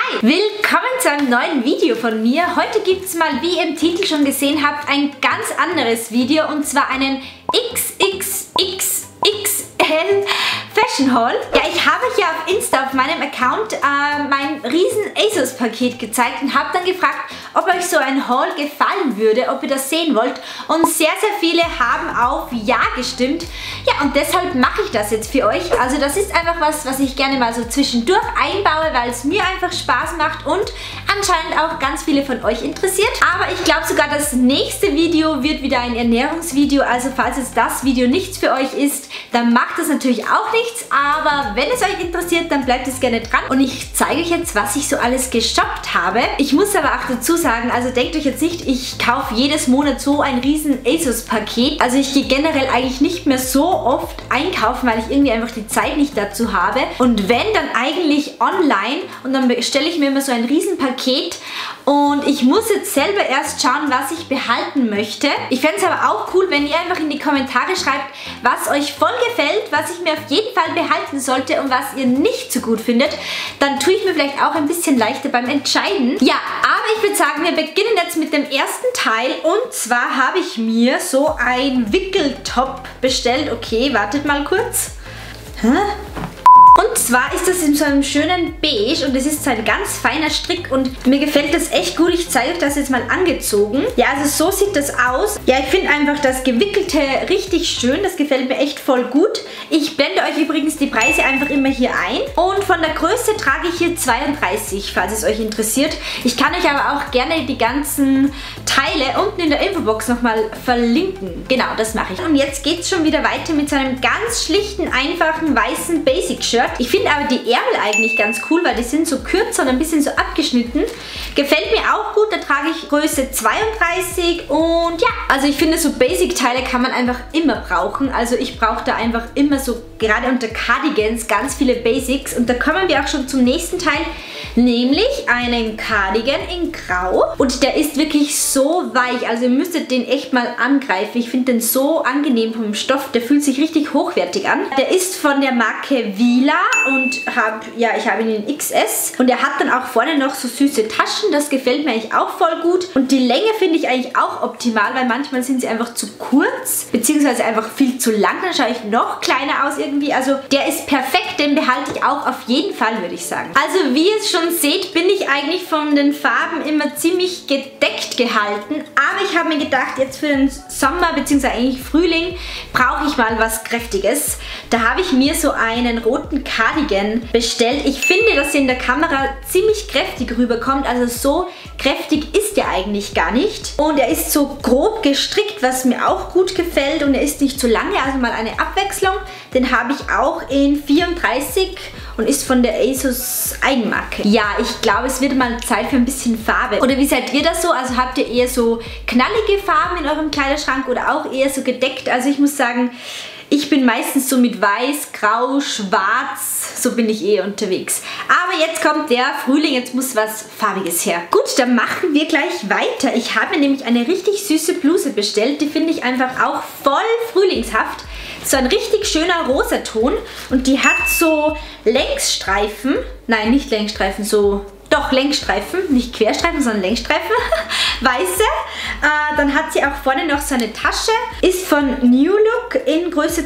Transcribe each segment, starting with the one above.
Hi! Willkommen zu einem neuen Video von mir. Heute gibt es mal, wie ihr im Titel schon gesehen habt, ein ganz anderes Video und zwar einen XXXXL Fashion Haul. Ja, ich habe hier auf Insta auf meinem Account mein riesen ASOS Paket gezeigt und habe dann gefragt, ob euch so ein Haul gefallen würde, ob ihr das sehen wollt, und sehr viele haben auf Ja gestimmt. Ja, und deshalb mache ich das jetzt für euch. Also das ist einfach was ich gerne mal so zwischendurch einbaue, weil es mir einfach Spaß macht und anscheinend auch ganz viele von euch interessiert. Aber ich glaube sogar, das nächste Video wird wieder ein Ernährungsvideo, also falls jetzt das Video nichts für euch ist, dann macht es natürlich auch nichts, aber wenn es euch interessiert, dann bleibt es gerne dran und ich zeige euch jetzt, was ich so alles geshoppt habe. Ich muss aber auch dazu sagen, also denkt euch jetzt nicht, ich kaufe jedes Monat so ein riesen ASOS-Paket. Also ich gehe generell eigentlich nicht mehr so oft einkaufen, weil ich irgendwie einfach die Zeit nicht dazu habe. Und wenn, dann eigentlich online, und dann bestelle ich mir immer so ein riesen Paket und ich muss jetzt selber erst schauen, was ich behalten möchte. Ich fände es aber auch cool, wenn ihr einfach in die Kommentare schreibt, was euch voll gefällt, was ich mir auf jeden Fall behalten sollte und was ihr nicht so gut findet. Dann tue ich mir vielleicht auch ein bisschen leichter beim Entscheiden. Ja, aber ich würde sagen, wir beginnen jetzt mit dem ersten Teil. Und zwar habe ich mir so ein Wickeltop bestellt. Okay, wartet mal kurz. Hä? Und zwar ist das in so einem schönen Beige und es ist so ein ganz feiner Strick und mir gefällt das echt gut. Ich zeige euch das jetzt mal angezogen. Ja, also so sieht das aus. Ja, ich finde einfach das Gewickelte richtig schön. Das gefällt mir echt voll gut. Ich blende euch übrigens die Preise einfach immer hier ein. Und von der Größe trage ich hier 32, falls es euch interessiert. Ich kann euch aber auch gerne die ganzen Teile unten in der Infobox nochmal verlinken. Genau, das mache ich. Und jetzt geht es schon wieder weiter mit so einem ganz schlichten, einfachen, weißen Basic-Shirt. Ich finde aber die Ärmel eigentlich ganz cool, weil die sind so kürzer und ein bisschen so abgeschnitten. Gefällt mir auch gut, da trage ich Größe 32 und ja, also ich finde so Basic-Teile kann man einfach immer brauchen. Also ich brauche da einfach immer so, gerade unter Cardigans, ganz viele Basics und da kommen wir auch schon zum nächsten Teil, nämlich einen Cardigan in Grau und der ist wirklich so weich, also ihr müsstet den echt mal angreifen. Ich finde den so angenehm vom Stoff, der fühlt sich richtig hochwertig an. Der ist von der Marke Vila und ich habe ihn in XS und er hat dann auch vorne noch so süße Taschen, das gefällt mir eigentlich auch voll gut und die Länge finde ich eigentlich auch optimal, weil manchmal sind sie einfach zu kurz, beziehungsweise einfach viel zu lang, dann schaue ich noch kleiner aus irgendwie, also der ist perfekt, den behalte ich auch auf jeden Fall, würde ich sagen. Also wie ihr es schon seht, bin ich eigentlich von den Farben immer ziemlich gedeckt gehalten, aber ich habe mir gedacht, jetzt für den Sommer, beziehungsweise eigentlich Frühling, brauche ich mal was Kräftiges. Da habe ich mir so einen roten Cardigan bestellt. Ich finde, dass er in der Kamera ziemlich kräftig rüberkommt, also so kräftig ist er eigentlich gar nicht. Und er ist so grob gestrickt, was mir auch gut gefällt und er ist nicht zu lange, also mal eine Abwechslung. Den habe ich auch in 34 und ist von der ASOS Eigenmarke. Ja, ich glaube, es wird mal Zeit für ein bisschen Farbe. Oder wie seid ihr das so? Also habt ihr eher so knallige Farben in eurem Kleiderschrank oder auch eher so gedeckt? Also ich muss sagen, ich bin meistens so mit Weiß, Grau, Schwarz, so bin ich eher unterwegs. Aber jetzt kommt der Frühling, jetzt muss was Farbiges her. Gut, dann machen wir gleich weiter. Ich habe mir nämlich eine richtig süße Bluse bestellt. Die finde ich einfach auch voll frühlingshaft. So ein richtig schöner Rosaton und die hat so Längsstreifen. Nein, nicht Längsstreifen, so... Doch, Längsstreifen, nicht Querstreifen, sondern Längsstreifen, weiße. Dann hat sie auch vorne noch so eine Tasche, ist von New Look in Größe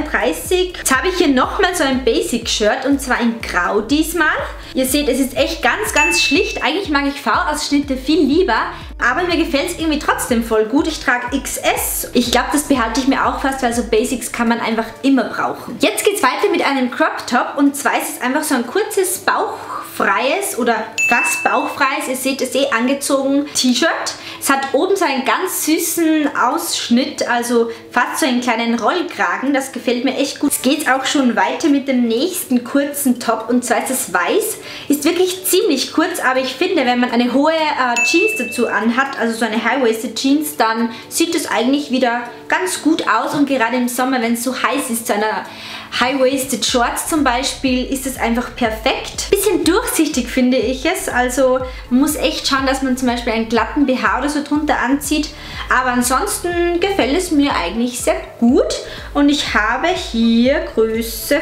32. Jetzt habe ich hier nochmal so ein Basic-Shirt und zwar in Grau diesmal. Ihr seht, es ist echt ganz schlicht. Eigentlich mag ich V-Ausschnitte viel lieber, aber mir gefällt es irgendwie trotzdem voll gut. Ich trage XS. Ich glaube, das behalte ich mir auch fast, weil so Basics kann man einfach immer brauchen. Jetzt geht es weiter mit einem Crop Top und zwar ist es einfach so ein kurzes bauchfreies oder fast bauchfreies, ihr seht es angezogen, T-Shirt. Es hat oben so einen ganz süßen Ausschnitt, also fast so einen kleinen Rollkragen. Das gefällt mir echt gut. Jetzt geht es auch schon weiter mit dem nächsten kurzen Top und zwar ist es weiß. Ist wirklich ziemlich kurz, aber ich finde, wenn man eine hohe Jeans dazu anhat, also so eine High-Waisted Jeans, dann sieht es eigentlich wieder ganz gut aus und gerade im Sommer, wenn es so heiß ist, zu einer High-Waisted Shorts zum Beispiel, ist es einfach perfekt. Bisschen durchsichtig finde ich es, also man muss echt schauen, dass man zum Beispiel einen glatten BH oder so drunter anzieht, Aber ansonsten gefällt es mir eigentlich sehr gut. Und ich habe hier Größe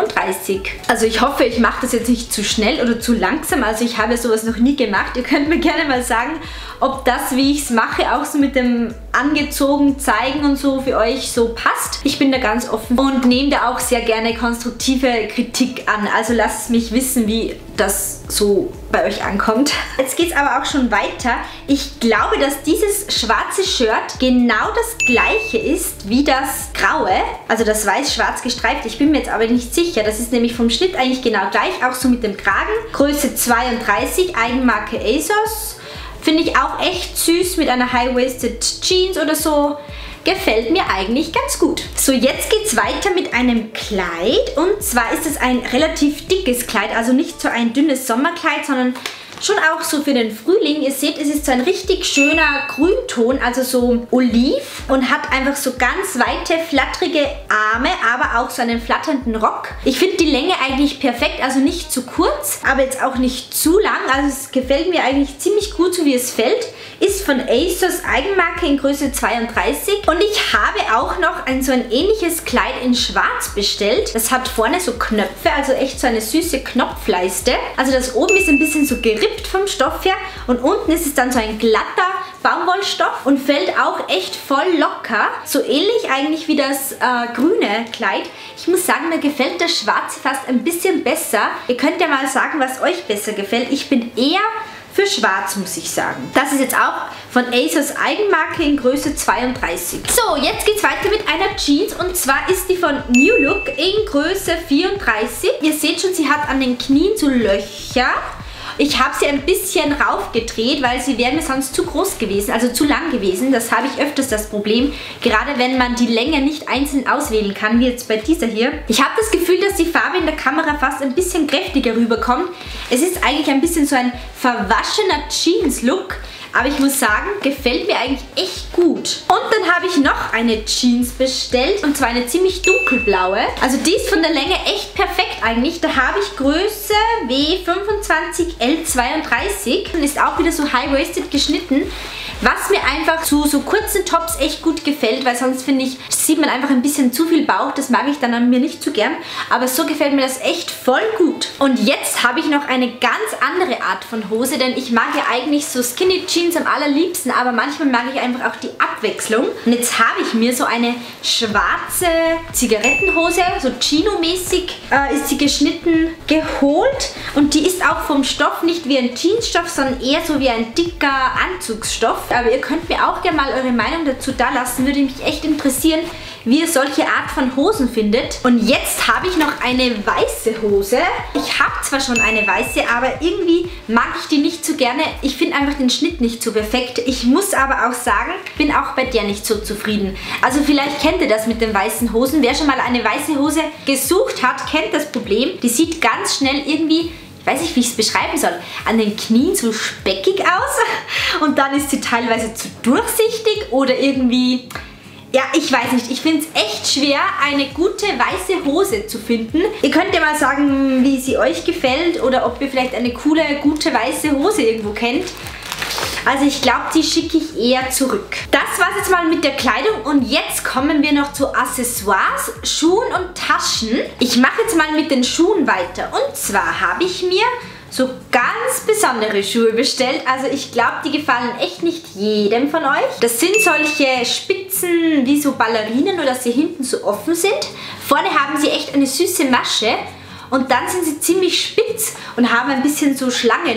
34. Also ich hoffe, ich mache das jetzt nicht zu schnell oder zu langsam. Also ich habe sowas noch nie gemacht. Ihr könnt mir gerne mal sagen, ob das, wie ich es mache, auch so mit dem angezogen zeigen und so für euch so passt. Ich bin da ganz offen und nehme da auch sehr gerne konstruktive Kritik an. Also lasst mich wissen, wie das so bei euch ankommt. Jetzt geht es aber auch schon weiter. Ich glaube, dass dieses schwarze Shirt genau das gleiche ist wie das graue. Also das weiß-schwarz gestreift. Ich bin mir jetzt aber nicht sicher. Das ist nämlich vom Schnitt eigentlich genau gleich. Auch so mit dem Kragen. Größe 32, Eigenmarke ASOS. Finde ich auch echt süß mit einer High-Waisted Jeans oder so. Gefällt mir eigentlich ganz gut. So, jetzt geht es weiter mit einem Kleid. Und zwar ist es ein relativ dickes Kleid. Also nicht so ein dünnes Sommerkleid, sondern schon auch so für den Frühling. Ihr seht, es ist so ein richtig schöner Grünton, also so oliv und hat einfach so ganz weite, flatterige Arme, aber auch so einen flatternden Rock. Ich finde die Länge eigentlich perfekt, also nicht zu kurz, aber jetzt auch nicht zu lang. Also es gefällt mir eigentlich ziemlich gut, so wie es fällt. Ist von ASOS Eigenmarke in Größe 32 und ich habe auch noch so ein ähnliches Kleid in schwarz bestellt. Das hat vorne so Knöpfe, also echt so eine süße Knopfleiste. Also das oben ist ein bisschen so gerippt vom Stoff her und unten ist es dann so ein glatter Baumwollstoff und fällt auch echt voll locker. So ähnlich eigentlich wie das grüne Kleid. Ich muss sagen, mir gefällt das schwarze fast ein bisschen besser. Ihr könnt ja mal sagen, was euch besser gefällt. Ich bin eher für schwarz, muss ich sagen. Das ist jetzt auch von ASOS Eigenmarke in Größe 32. So, jetzt geht es weiter mit einer Jeans und zwar ist die von New Look in Größe 34. Ihr seht schon, sie hat an den Knien so Löcher. Ich habe sie ein bisschen raufgedreht, weil sie wäre mir sonst zu groß gewesen, also zu lang gewesen. Das habe ich öfters das Problem, gerade wenn man die Länge nicht einzeln auswählen kann, wie jetzt bei dieser hier. Ich habe das Gefühl, dass die Farbe in der Kamera fast ein bisschen kräftiger rüberkommt. Es ist eigentlich ein bisschen so ein verwaschener Jeans-Look. Aber ich muss sagen, gefällt mir eigentlich echt gut. Und dann habe ich noch eine Jeans bestellt. Und zwar eine ziemlich dunkelblaue. Also die ist von der Länge echt perfekt eigentlich. Da habe ich Größe W25 L32. Und ist auch wieder so high-waisted geschnitten. Was mir einfach zu so kurzen Tops echt gut gefällt. Weil sonst finde ich, sieht man einfach ein bisschen zu viel Bauch. Das mag ich dann an mir nicht so gern. Aber so gefällt mir das echt voll gut. Und jetzt habe ich noch eine ganz andere Art von Hose. Denn ich mag ja eigentlich so Skinny Jeans am allerliebsten, aber manchmal mag ich einfach auch die Abwechslung. Und jetzt habe ich mir so eine schwarze Zigarettenhose, so Chino-mäßig ist sie geschnitten, geholt. Und die ist auch vom Stoff nicht wie ein Jeansstoff, sondern eher so wie ein dicker Anzugsstoff. Aber ihr könnt mir auch gerne mal eure Meinung dazu da lassen, würde mich echt interessieren, wie ihr solche Art von Hosen findet. Und jetzt habe ich noch eine weiße Hose. Ich habe zwar schon eine weiße, aber irgendwie mag ich die nicht so gerne. Ich finde einfach den Schnitt nicht so perfekt. Ich muss aber auch sagen, bin auch bei der nicht so zufrieden. Also vielleicht kennt ihr das mit den weißen Hosen. Wer schon mal eine weiße Hose gesucht hat, kennt das Problem. Die sieht ganz schnell irgendwie, ich weiß nicht, wie ich es beschreiben soll, an den Knien so speckig aus. Und dann ist sie teilweise zu durchsichtig oder irgendwie... Ja, ich weiß nicht. Ich finde es echt schwer, eine gute weiße Hose zu finden. Ihr könnt ja mal sagen, wie sie euch gefällt oder ob ihr vielleicht eine coole, gute weiße Hose irgendwo kennt. Also ich glaube, die schicke ich eher zurück. Das war es jetzt mal mit der Kleidung und jetzt kommen wir noch zu Accessoires, Schuhen und Taschen. Ich mache jetzt mal mit den Schuhen weiter und zwar habe ich mir so ganz besondere Schuhe bestellt. Also ich glaube, die gefallen echt nicht jedem von euch. Das sind solche Spitzen wie so Ballerinen, nur dass sie hinten so offen sind. Vorne haben sie echt eine süße Masche. Und dann sind sie ziemlich spitz und haben ein bisschen so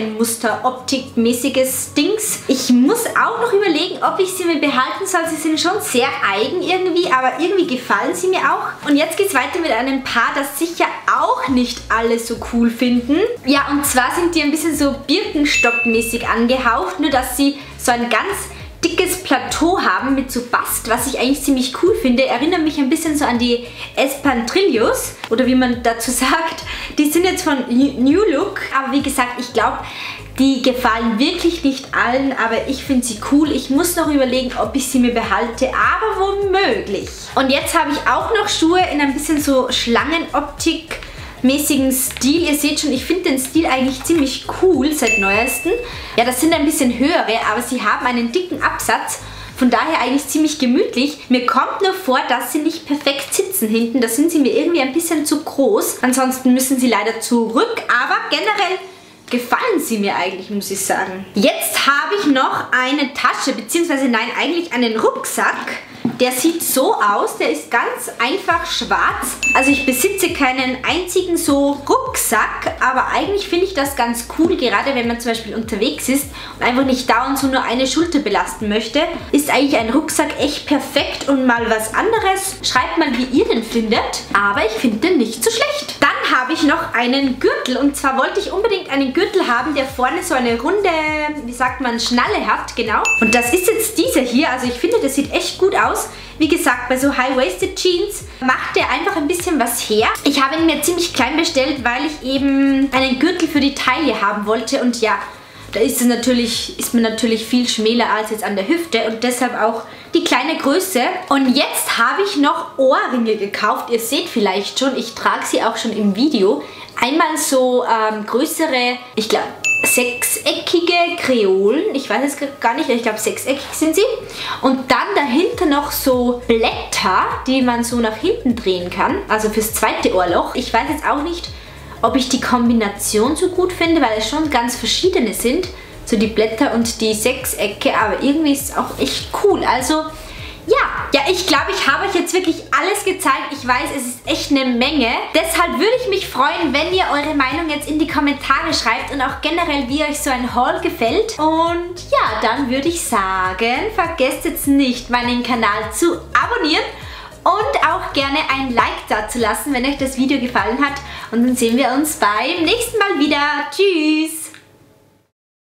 Schlangenmuster-Optik-mäßiges Dings. Ich muss auch noch überlegen, ob ich sie mir behalten soll. Sie sind schon sehr eigen irgendwie, aber irgendwie gefallen sie mir auch. Und jetzt geht es weiter mit einem Paar, das sicher auch nicht alle so cool finden. Ja, und zwar sind die ein bisschen so Birkenstock-mäßig angehaucht, nur dass sie so ein ganz dickes Plateau haben mit so Bast, was ich eigentlich ziemlich cool finde. Erinnert mich ein bisschen so an die Espadrillos oder wie man dazu sagt. Die sind jetzt von New Look, aber wie gesagt, ich glaube, die gefallen wirklich nicht allen, aber ich finde sie cool. Ich muss noch überlegen, ob ich sie mir behalte, aber womöglich. Und jetzt habe ich auch noch Schuhe in ein bisschen so Schlangenoptik mäßigen Stil. Ihr seht schon, ich finde den Stil eigentlich ziemlich cool seit neuestem. Ja, das sind ein bisschen höhere, aber sie haben einen dicken Absatz, Von daher eigentlich ziemlich gemütlich. Mir kommt nur vor, dass sie nicht perfekt sitzen hinten. Da sind sie mir irgendwie ein bisschen zu groß. Ansonsten müssen sie leider zurück. Aber generell gefallen sie mir eigentlich, muss ich sagen. Jetzt habe ich noch eine Tasche, beziehungsweise nein, eigentlich einen Rucksack. Der sieht so aus, der ist ganz einfach schwarz. Also ich besitze keinen einzigen so Rucksack, aber eigentlich finde ich das ganz cool, gerade wenn man zum Beispiel unterwegs ist und einfach nicht dauernd so nur eine Schulter belasten möchte, ist eigentlich ein Rucksack echt perfekt und mal was anderes. Schreibt mal, wie ihr den findet, aber ich finde den nicht so schlecht. Dann habe ich noch einen Gürtel und zwar wollte ich unbedingt einen Gürtel haben, der vorne so eine runde, wie sagt man, Schnalle hat, genau. Und das ist jetzt dieser hier, also ich finde, das sieht echt gut aus. Wie gesagt, bei so High-Waisted Jeans macht der einfach ein bisschen was her. Ich habe ihn mir ziemlich klein bestellt, weil ich eben einen Gürtel für die Taille haben wollte. Und ja, da ist man natürlich viel schmäler als jetzt an der Hüfte und deshalb auch die kleine Größe. Und jetzt habe ich noch Ohrringe gekauft. Ihr seht vielleicht schon, ich trage sie auch schon im Video. Einmal so größere, ich glaube, sechseckige Kreolen. Ich weiß es gar nicht, ich glaube sechseckig sind sie. Und dann dahinter noch so Blätter, die man so nach hinten drehen kann. Also fürs zweite Ohrloch. Ich weiß jetzt auch nicht, ob ich die Kombination so gut finde, weil es schon ganz verschiedene sind. So die Blätter und die Sechsecke. Aber irgendwie ist es auch echt cool. Also ja, ich glaube, ich habe euch jetzt wirklich alles gezeigt. Ich weiß, es ist echt eine Menge. Deshalb würde ich mich freuen, wenn ihr eure Meinung jetzt in die Kommentare schreibt und auch generell, wie euch so ein Haul gefällt. Und ja, dann würde ich sagen, vergesst jetzt nicht, meinen Kanal zu abonnieren und auch gerne ein Like da zu lassen, wenn euch das Video gefallen hat. Und dann sehen wir uns beim nächsten Mal wieder. Tschüss!